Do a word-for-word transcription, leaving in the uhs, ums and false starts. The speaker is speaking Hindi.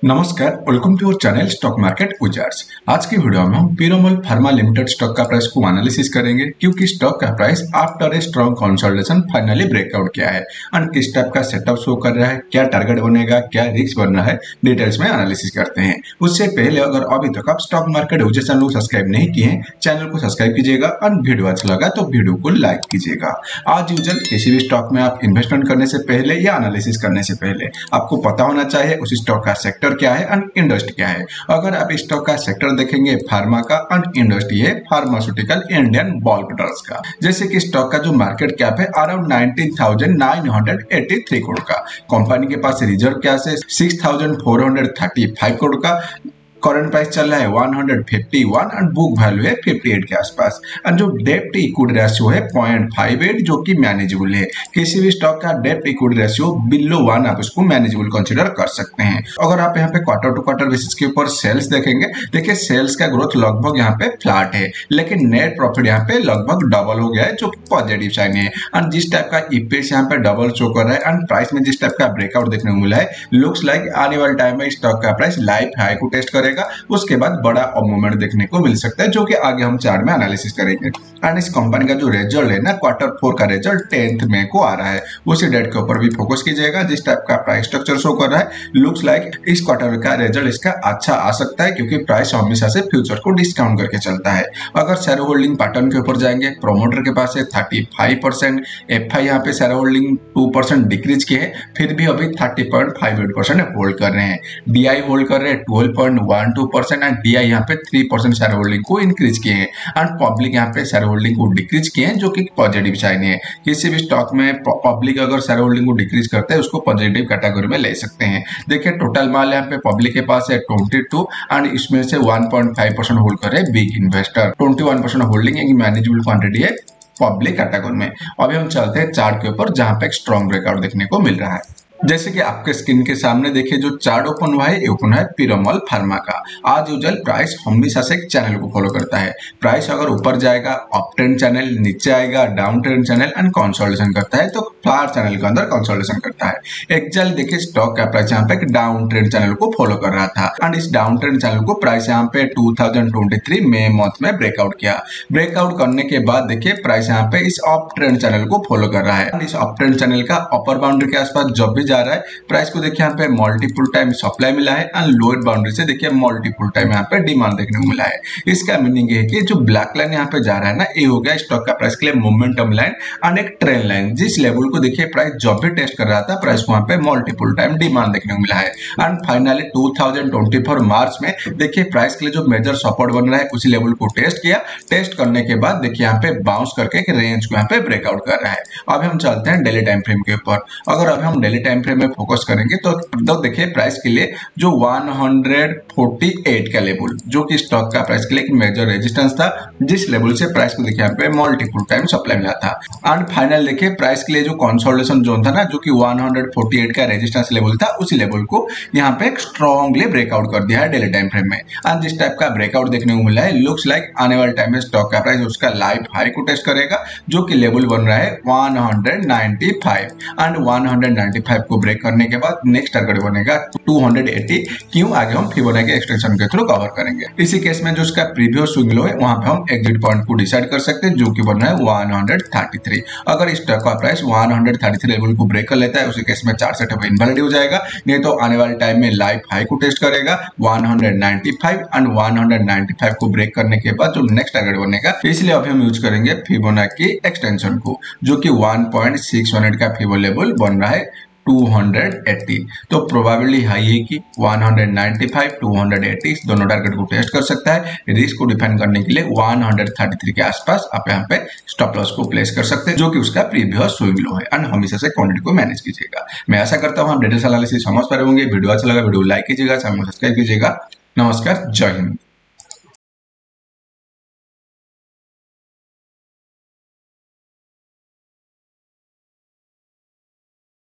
नमस्कार, welcome to our channel stock market wizards. आज की वीडियो में हम पीरामल फार्मा लिमिटेड स्टॉक का प्राइस को एनालिसिस करेंगे क्योंकि स्टॉक का price after a strong consolidation finally breakout किया है एंड किस टाइप का सेटअप शो कर रहा है, क्या टारगेट बनेगा, क्या रिस्क बनना है, डिटेल्स में एनालिसिस करते हैं। उससे पहले अगर अभी तक आप स्टॉक मार्केट विजार्ड्स चैनल को सब्सक्राइब नहीं किए हैं, चैनल को सब्सक्राइब कीजिएगा और वीडियो अच्छा लगा तो वीडियो को लाइक कीजिएगा। आज यूजुअल किसी भी स्टॉक में आप इन्वेस्टमेंट करने से पहले या एनालिसिस करने से पहले आपको पता होना चाहिए उस स्टॉक का सेक्टर क्या है एंड इंडस्ट्री क्या है। अगर आप स्टॉक का सेक्टर देखेंगे फार्मा का एंड इंडस्ट्री है फार्मास्यूटिकल इंडियन बल्क ड्रग्स का। जैसे कि स्टॉक का जो मार्केट कैप है around nineteen thousand nine hundred eighty three crore का, कंपनी के पास रिजर्व कैश है six thousand four hundred thirty five crore का, करंट प्राइस चल रहा है one fifty one and book value है फिफ्टी एट के आसपास एंड जो डेप्ट इक्विटी रेशियो है पॉइंट फाइव एट जो कि मैनेजेबल है। किसी भी स्टॉक का डेप्ट इक्विटी रेशियो बिलो वन आप उसको मैनेजेबल कंसीडर कर सकते हैं। अगर आप यहाँ पे क्वार्टर टू क्वार्टर बेसिस के ऊपर सेल्स देखेंगे, देखिए सेल्स का ग्रोथ लगभग यहाँ पे फ्लैट है लेकिन नेट प्रॉफिट यहाँ पे लगभग डबल हो गया है जो पॉजिटिव साइन है एंड जिस टाइप का ईपीएस यहाँ पे डबल शो कर रहा है एंड प्राइस में जिस टाइप का ब्रेकआउट देखने को मिला है, लुक्स लाइक आने वाले टाइम में स्टॉक का प्राइस लाइफ हाई को टेस्ट करेगा, उसके बाद बड़ा मूवमेंट देखने को मिल सकता है जो कि आगे हम चार्ट में एनालिसिस करेंगे। एंड इस कंपनी का जो रिजल्ट है ना क्वार्टर फोर का रिजल्ट टेंथ मई को आ रहा है, उसी डेट के ऊपर भी फोकस कीजिएगा। जिस टाइप का प्राइस स्ट्रक्चर शो कर रहा है, लुक्स लाइक इस क्वार्टर का रिजल्ट इसका अच्छा आ सकता है क्योंकि प्राइस हमेशा से फ्यूचर को डिस्काउंट करके चलता है। अगर शेयर होल्डिंग पैटर्न के ऊपर जाएंगे, प्रोमोटर के पास है थर्टी फाइव परसेंट, एफआई यहाँ पे share holding two percent decrease की है, फिर भी अभी thirty point five eight percent hold कर रहे हैं। डीआई होल्ड कर रहे हैं twelve point one two percent and DI यहाँ पे थ्री परसेंट शेयर होल्डिंग को इंक्रीज किए हैं एंड पब्लिक यहाँ पे शेयर होल्डिंग को डिक्रीज किए हैं जो कि पॉजिटिव साइन है। किसी भी स्टॉक में पब्लिक अगर शेयर होल्डिंग को डिक्रीज करते हैं उसको पॉजिटिव कैटेगरी में ले सकते हैं। देखिए टोटल माल यहाँ पे पब्लिक के पास है ट्वेंटी टू एंड इसमें से one point five percent hold कर रहे हैं big investor, twenty one percent holding एक मैनेजेबल क्वांटिटी है पब्लिक कैटेगरी में। अभी हम चलते हैं चार्ट के ऊपर जहां पे एक स्ट्रॉन्ग ब्रेकआउट देखने को मिल रहा है। जैसे कि आपके स्क्रीन के सामने देखिए जो चार्ट ओपन हुआ है ओपन है पीरामल फार्मा का। आज यूजुअल प्राइस हमेशा से एक चैनल को फॉलो करता है। प्राइस अगर ऊपर जाएगा अप ट्रेंड चैनल, नीचे आएगा down trend channel and consolidation करता है तो फ्लैट चैनल के अंदर कंसोलिडेशन करता है। एक्चुअली देखिए स्टॉक का प्राइस यहाँ पे एक डाउन ट्रेंड चैनल को फॉलो कर रहा था एंड इस डाउन ट्रेंड चैनल को प्राइस यहाँ पे टू थाउजेंड ट्वेंटी थ्री मई मंथ में ब्रेकआउट किया। ब्रेकआउट करने के बाद देखिए प्राइस यहाँ पे इस अप ट्रेंड चैनल को फॉलो कर रहा है। इस अप ट्रेंड चैनल का अपर बाउंड्री के आसपास जब भी जा रहा है प्राइस को देखिए यहाँ पे मल्टीपल टाइम सप्लाई मिला है एंड लोअर बाउंड्री से देखिए मल्टीपल टाइम यहाँ पे डिमांड देखने को मिला है। इसका मीनिंग है कि जो ब्लैक लाइन यहाँ पे जा रहा है ना, ये हो गया स्टॉक का प्राइस के लिए मोमेंटम लाइन एंड एक ट्रेंड लाइन। जिस लेवल को देखिए प्राइस जब भी टेस्ट कर रहा था प्राइस को यहाँ पे मल्टीपल टाइम डिमांड देखने को मिला है and finally two thousand twenty four March में देखिए प्राइस के लिए जो मेजर सपोर्ट बन रहा है उसी लेवल को टेस्ट किया। टेस्ट करने के बाद देखिए यहाँ पे बाउंस करके एक रेंज को यहाँ पे ब्रेकआउट कर रहा है। अब हम चलते हैं डेली टाइम फ्रेम के ऊपर। अगर अभी हम डेली टाइम फ्रेम में फोकस करेंगे तो तो देखिए प्राइस के लिए जो वन फोर्टी एट का लेवल जो कि स्टॉक का प्राइस के लिए एक मेजर रेजिस्टेंस था, जिस लेवल से प्राइस को देखिए यहाँ पे मल्टीपल टाइम सप्लाई मिला था एंड फाइनल देखिए प्राइस के लिए जो कंसोलिडेशन जोन था ना जो कि वन फोर्टी एट का रेजिस्टेंस लेवल था, उसी लेवल को यहाँ पे एक स्ट्रॉन्गली ब्रेकआउट कर दिया है डेली टाइम फ्रेम में एंड जिस टाइप का ब्रेकआउट देखने को मिला है, लुक्स लाइक आने वाले टाइम में स्टॉक का प्राइस उसका लाइफ हाई को टेस्ट करेगा जो कि लेवल बन रहा है one ninety five and one ninety five को ब्रेक करने के बाद नेक्स्ट टारगेट बनेगा टू एटी। क्यों आगे हम फिबोनाची एक्सटेंशन के थ्रू कवर करेंगे। इसी केस में जो इसका प्रीवियस स्विंग लो है वहां पे हम एग्जिट पॉइंट को डिसाइड कर सकते हैं जो कि बन रहा है वन थर्टी थ्री। अगर इस स्टॉक का price one thirty three level को ब्रेक कर लेता है उसी केस में चार्ट सेटअप इनवैलिड हो जाएगा, नहीं तो आने वाले टाइम में लाइफ हाई को टेस्ट करेगा one ninety five and one ninety five को ब्रेक करने के बाद जो नेक्स्ट टारगेट बनेगा। इसलिए अभी हम यूज करेंगे फिबोनाची एक्सटेंशन को जो कि one point six one eight का फिबो लेवल बन रहा है टू एटी। तो प्रोबेबिलिटी हाई है कि one ninety five two eighty दोनों टारगेट को टेस्ट कर सकता है। रिस्क को डिफाइन करने के लिए वन थर्टी थ्री के आसपास आप यहाँ पे स्टॉप लॉस को प्लेस कर सकते हैं जो कि उसका प्रीवियस स्विंग लो है एंड हमेशा से क्वांटिटी को मैनेज कीजिएगा। मैं आशा करता हूँ हम डिटेल्स एनालिसिस समझ पा रहे होंगे। वीडियो अच्छा लगा वीडियो लाइक कीजिएगा, चैनल को सब्सक्राइब कीजिएगा। नमस्कार, जय हिंद।